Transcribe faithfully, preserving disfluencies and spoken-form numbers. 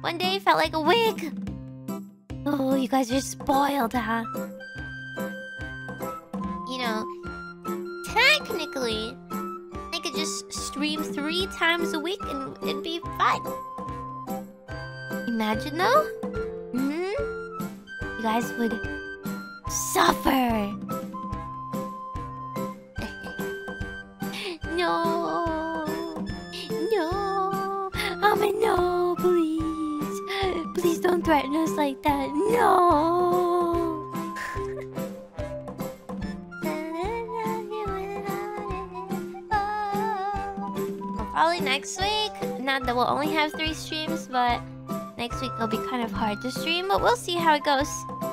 One day felt like a week. Oh, you guys are spoiled, huh? You know, technically, I could just stream three times a week and it'd be fine. Imagine though? Hmm? You guys would suffer. No. No. I'm a no, please. Please don't threaten us like that. No. Well, probably next week. Not that we'll only have three streams, but next week it'll be kind of hard to stream, but we'll see how it goes.